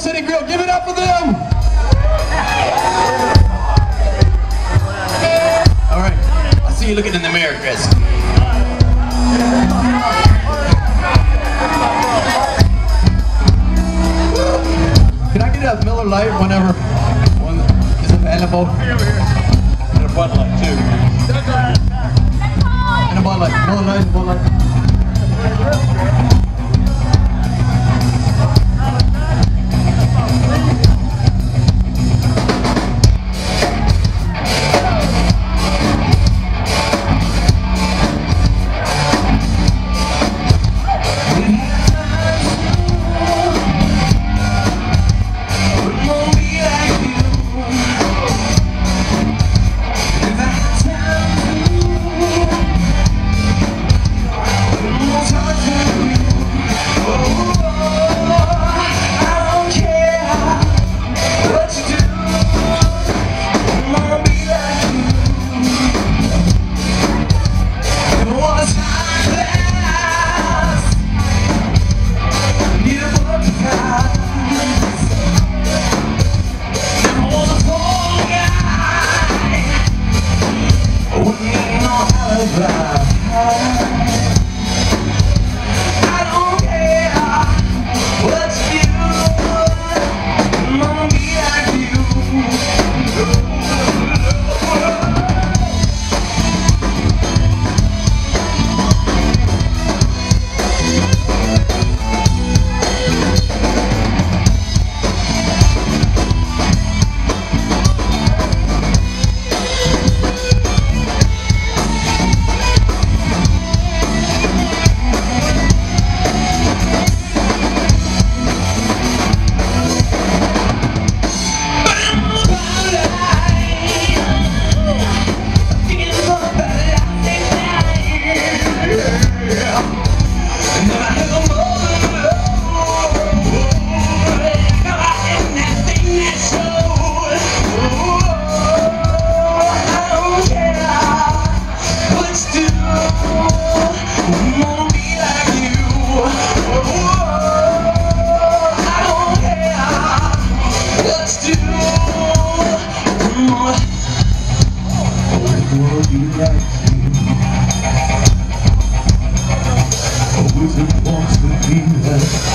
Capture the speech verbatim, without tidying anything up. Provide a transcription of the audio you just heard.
City Grill. Give it up for them. All right. I see you looking in the mirror, Chris. Can I get a Miller Lite whenever one is available? And a Bud Light too. And a Bud Light. Miller Lite, Bud Light. Always it wants to be there.